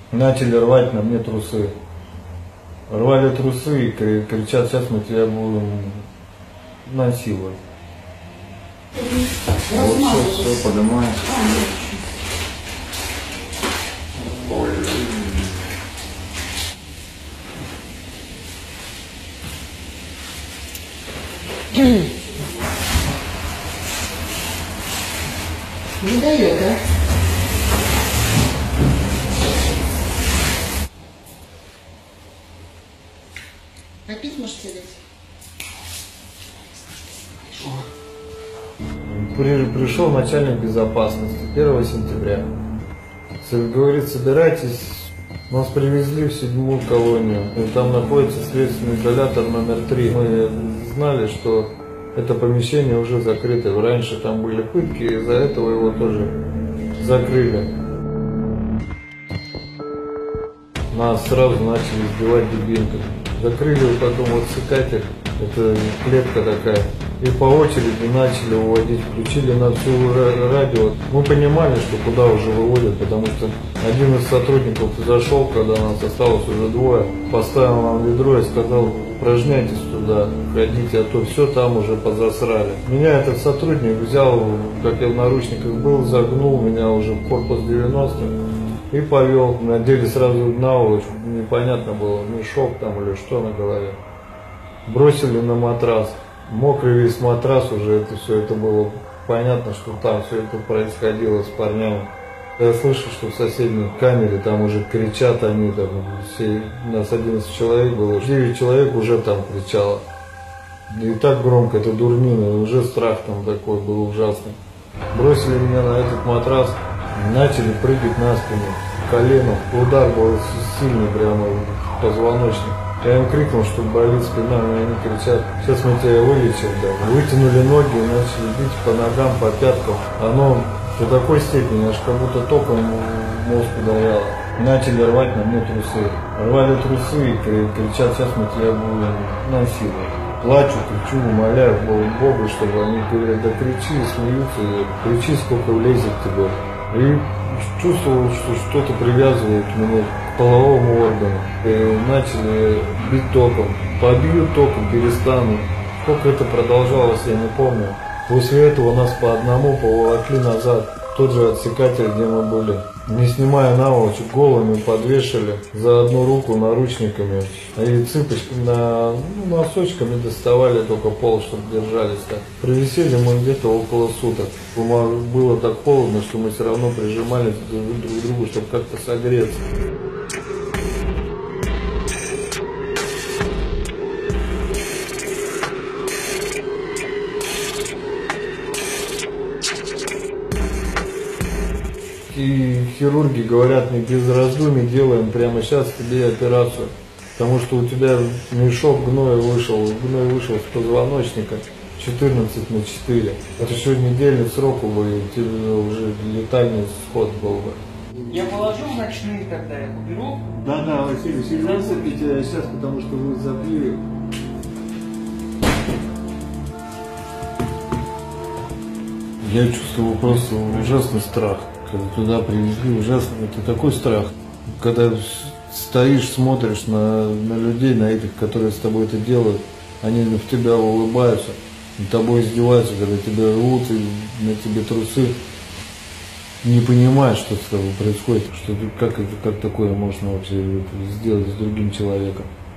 Начали рвать на мне трусы. Рвали трусы и кричат: сейчас мы тебя будем насиловать. Вот все, поднимаем. Не дает, да? Опять можете дать? Пришел начальник безопасности 1 сентября. Говорит: собирайтесь, нас привезли в 7-ю колонию. И там находится следственный изолятор номер 3. Мы знали, что это помещение уже закрыто. Раньше там были пытки, и из-за этого его тоже закрыли. Нас сразу начали избивать дубинками. Закрыли потом вот отсекатель, это клетка такая. И по очереди начали уводить, включили на всю радио. Мы понимали, что куда уже выводят, потому что один из сотрудников зашел, когда нас осталось уже 2, поставил нам ведро и сказал: упражняйтесь туда, ходите, а то все там уже позасрали. Меня этот сотрудник взял, как я в наручниках был, загнул меня уже в корпус 90 и повел. Надели сразу наволочь, непонятно было, мешок там или что на голове. Бросили на матрас. Мокрый весь матрас уже, это все, это было понятно, что там все это происходило с парнями. Я слышу, что в соседней камере там уже кричат они, там все, нас 11 человек было, 9 человек уже там кричало. И так громко, это дурнина, уже страх там такой был ужасный. Бросили меня на этот матрас, начали прыгать на спину, колено, удар был сильный прямо в позвоночник. Я им крикнул, что болит спина, но они кричат: сейчас мы тебя вылечим, да. Вытянули ноги и начали бить по ногам, по пяткам. Оно до такой степени, аж как будто током мозг ударяло. Начали рвать на мне трусы. Рвали трусы и кричат: сейчас мы тебя будем насиловать. Плачу, кричу, умоляю Бога, чтобы они говорят: да кричи, смеются, кричи, сколько влезет тебе. И чувствовал, что что-то привязывает меня к половому органу. И начали бить током. Побьют током, перестану. Сколько это продолжалось, я не помню. После этого нас по одному поволокли назад. Тот же отсекатель, где мы были. Не снимая наволочек, голыми подвешали за одну руку наручниками. И цыпочками, носочками доставали только пол, чтобы держались так. Провисели мы где-то около суток. Было так холодно, что мы все равно прижимались друг к другу, чтобы как-то согреться. И хирурги говорят мне: без раздумий делаем прямо сейчас тебе операцию, потому что у тебя мешок гноя вышел с позвоночника 14/4. Это еще недельный срок бы, и тебе уже летальный исход был бы. Я положу в ночные тогда, я уберу. Да, Василий, высыпите сейчас, потому что вы забили. Я чувствовал просто ужасный страх. Когда туда привезли, ужасно, это такой страх. Когда стоишь, смотришь на людей, на этих, которые с тобой это делают, они в тебя улыбаются, над тобой издеваются, когда тебя рвут и на тебе трусы. Не понимаешь, что с тобой происходит, что как такое можно вообще сделать с другим человеком.